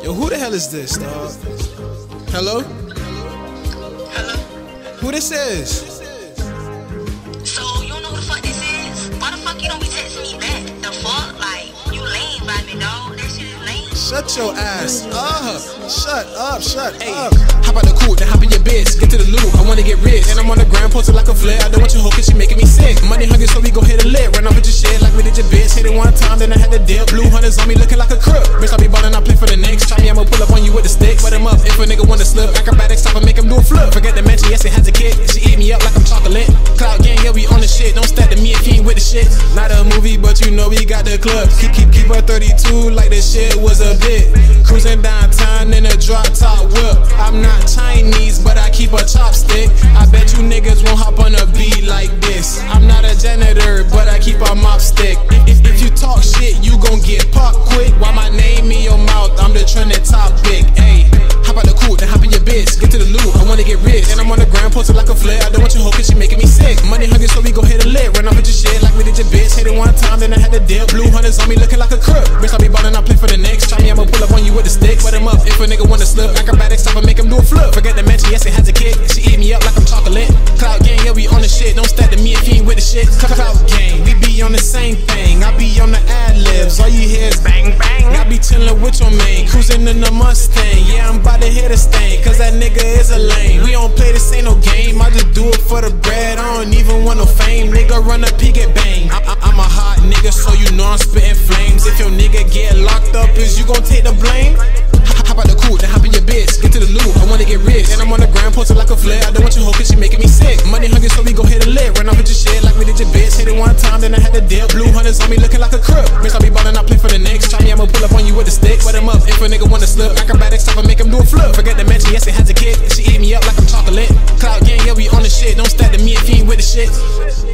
Yo, who the hell is this, dog? Hello? Hello? Who this is? So, you don't know who the fuck this is? Why the fuck you don't be texting me back? The fuck? Like, you lame by me, dog. That shit is lame. Shut your ass up. Shut up, shut up. Hop out the coupe, then hop in your bitch. Get to the loop, I wanna get rich. And I'm on the ground, posted like a flare. I don't want your hoe, cause she making me sick. Money hungry, so we go hit a lick. Run off with your shit like we did your bitch. Hit it one time, then I had to dip. Blue hunters on me looking like a crook. Bitch, I be ballin', I play for the Knicks. Try me, I'ma pull up on you with the stick. Wet him up, if a nigga wanna slip. Acrobatics, stop and make him do a flip. Forget the mention, yes, it has a kick. She eat me up like I'm chocolate. Cloud gang, yeah, we on the shit. Don't stack to me if you ain't with the shit. Not a movie, but you know we got the club. Keep her 32 like this shit was a bit. Cruising downtown in a drop top whip. I'm not Chinese, but I keep a chopstick. I bet you niggas won't hop on a beat like this. I'm not a janitor, but I keep a mop stick. If you talk shit, you gon' get popped quick. While my name in your mouth, I'm the trending topic. Ayy, hop out the coupe, then hop in your bitch. Get to the loop, I wanna get rich. And I'm on the ground, posted like a flare. I don't want your hoe, cause she making me sick. Money hungry, so we go hit a lick. Run off with your shit like we did your bitch. Hit it one time, then I had to dip. Blue hunters on me looking like a crook. Bitch, I be ballin', I play for the Knicks. Try me, I'ma pull up on you with the stick. Wet him up, if a nigga wanna slip. Acrobatics, stop and make him do a flip. Forget the mention, yes, it has a kick. She eat me up like I'm chocolate. Cloud gang, yeah, we on the shit. Don't stack to me if you ain't with the shit. Cloud gang, we be on the same thing. I be on the ad-libs, all you hear is bang, bang. I be chillin' with your man, cruising in the Mustang. Yeah, I'm about to hit a stain, cause that nigga is a lame. We don't play, this ain't no game. I just do it for the bread, I don't even want no fame. Nigga run up, he get banged. I'm a hot nigga, so you know I'm spitting flames. If your nigga get locked up, is you gon' take the blame? Hop out the coupe, then hop in your bitch. Get to the loop, I wanna get rich. And I'm on the ground, posted like a flare. I don't want your hoe, cause she making me sick. Money hungry, so we go hit a lick. Run off with your shit like we did your bitch. Hit it one time, then I had to dip. Blue hunters on me looking like a crook. Bitch, I be ballin', I play for the Knicks. Try me, I'ma pull up on you with the stick. Wet him up, if a nigga wanna slip. Acrobatics, stop and make him do a flip. Forget the mention, yes, it has a kick. She eat me up like I'm chocolate. Cloud gang, yeah, we on the shit. Don't stack to me if you ain't with the shit.